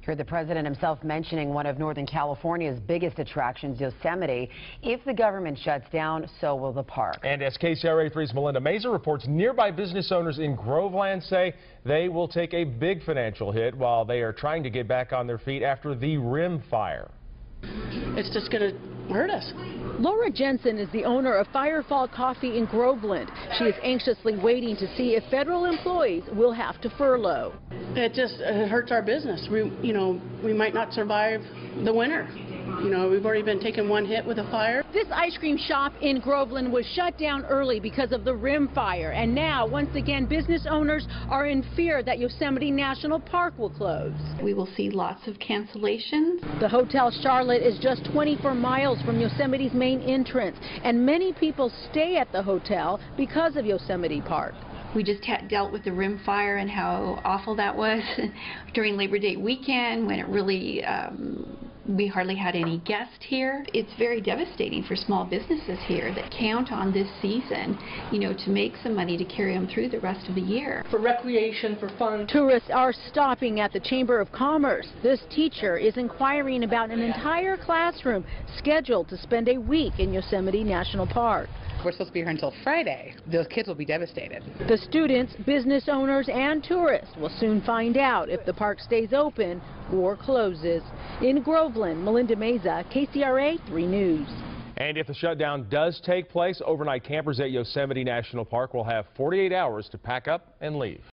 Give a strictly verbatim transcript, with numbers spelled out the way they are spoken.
Heard the president himself mentioning one of Northern California's biggest attractions, Yosemite. If the government shuts down, so will the park. And as K C R A three's Melinda Meza reports, nearby business owners in Groveland say they will take a big financial hit while they are trying to get back on their feet after the rim fire. It's just going to hurt us. Laura Jensen is the owner of Firefall Coffee in Groveland. She is anxiously waiting to see if federal employees will have to furlough. It just it hurts our business. We, you know, we might not survive the winter. You know, we've already been taking one hit with a fire. This ice cream shop in Groveland was shut down early because of the rim fire. And now, once again, business owners are in fear that Yosemite National Park will close. We will see lots of cancellations. The Hotel Charlotte is just twenty-four miles from Yosemite's main entrance, and many people stay at the hotel because of Yosemite Park. We just had dealt with the rim fire and how awful that was during Labor Day weekend when it really um, we hardly had any guests here. It's very devastating for small businesses here that count on this season, you know, to make some money to carry them through the rest of the year. For recreation, for fun. Tourists are stopping at the Chamber of Commerce. This teacher is inquiring about an entire classroom scheduled to spend a week in Yosemite National Park. We're supposed to be here until Friday. Those kids will be devastated. The students, business owners, and tourists will soon find out if the park stays open or closes. In Groveland, Melinda Meza, K C R A three News. And if the shutdown does take place, overnight campers at Yosemite National Park will have forty-eight hours to pack up and leave.